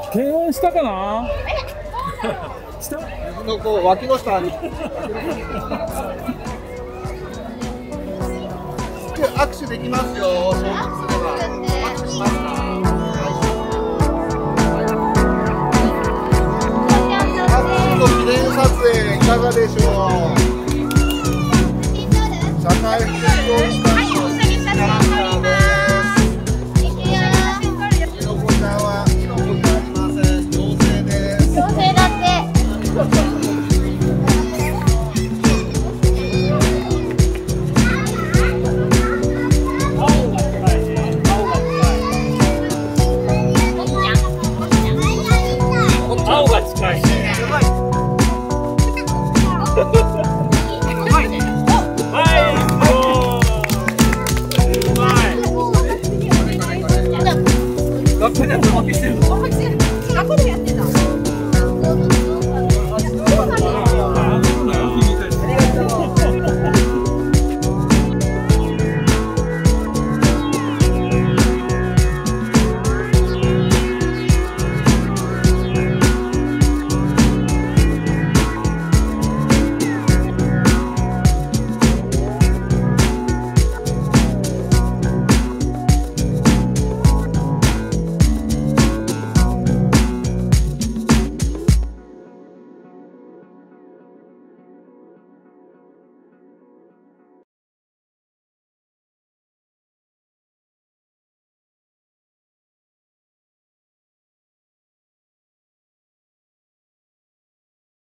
検温したかな。 自分のこう脇の下に。握手できますよ。承認すれば。握手しますか。記念撮影いかがでしょう。社会福祉協議会のキャラクターです。きのこちゃんはきのこじゃありません。妖精です。 妖精だって。 青が近い。学校でやってる。学校でやってた。